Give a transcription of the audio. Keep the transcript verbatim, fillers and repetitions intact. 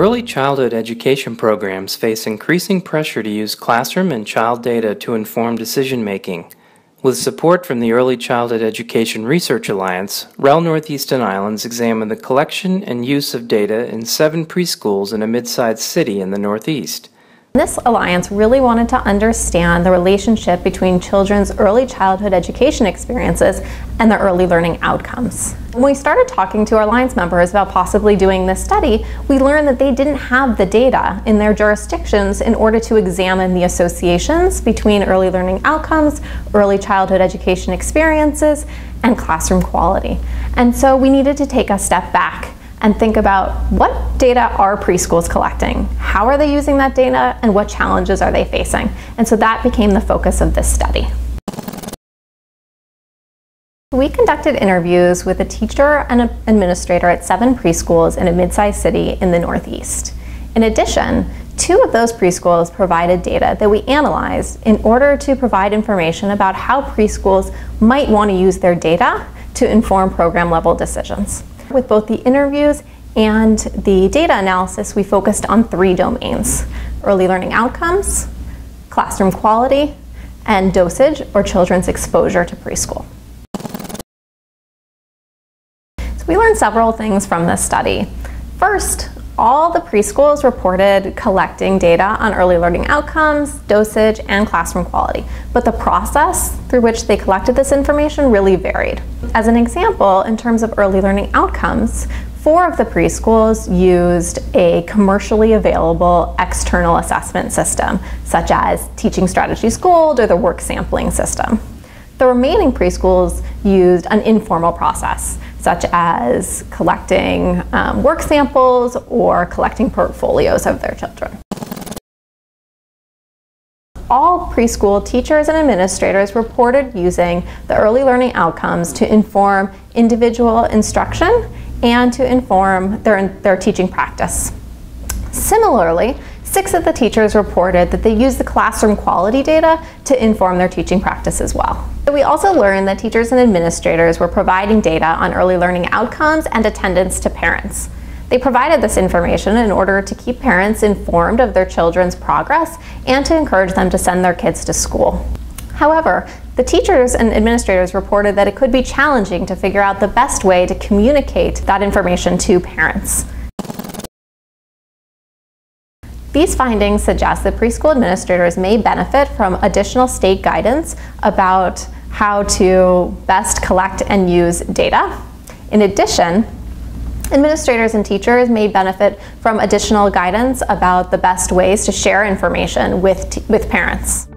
Early childhood education programs face increasing pressure to use classroom and child data to inform decision-making. With support from the Early Childhood Education Research Alliance, R E L Northeastern Islands examined the collection and use of data in seven preschools in a mid-sized city in the Northeast. This alliance really wanted to understand the relationship between children's early childhood education experiences and their early learning outcomes. When we started talking to our alliance members about possibly doing this study, we learned that they didn't have the data in their jurisdictions in order to examine the associations between early learning outcomes, early childhood education experiences, and classroom quality. And so we needed to take a step back and think about what data are preschools collecting, how are they using that data, and what challenges are they facing. And so that became the focus of this study. We conducted interviews with a teacher and an administrator at seven preschools in a mid-sized city in the Northeast. In addition, two of those preschools provided data that we analyzed in order to provide information about how preschools might want to use their data to inform program-level decisions. With both the interviews and the data analysis, we focused on three domains: early learning outcomes, classroom quality, and dosage, or children's exposure to preschool. So we learned several things from this study. First, all the preschools reported collecting data on early learning outcomes, dosage, and classroom quality, but the process through which they collected this information really varied. As an example, in terms of early learning outcomes, four of the preschools used a commercially available external assessment system, such as Teaching Strategies Gold or the work sampling system. The remaining preschools used an informal process, such as collecting um, work samples or collecting portfolios of their children. All preschool teachers and administrators reported using the early learning outcomes to inform individual instruction and to inform their, their teaching practice. Similarly, six of the teachers reported that they used the classroom quality data to inform their teaching practice as well. We also learned that teachers and administrators were providing data on early learning outcomes and attendance to parents. They provided this information in order to keep parents informed of their children's progress and to encourage them to send their kids to school. However, the teachers and administrators reported that it could be challenging to figure out the best way to communicate that information to parents. These findings suggest that preschool administrators may benefit from additional state guidance about how to best collect and use data. In addition, administrators and teachers may benefit from additional guidance about the best ways to share information with, with parents.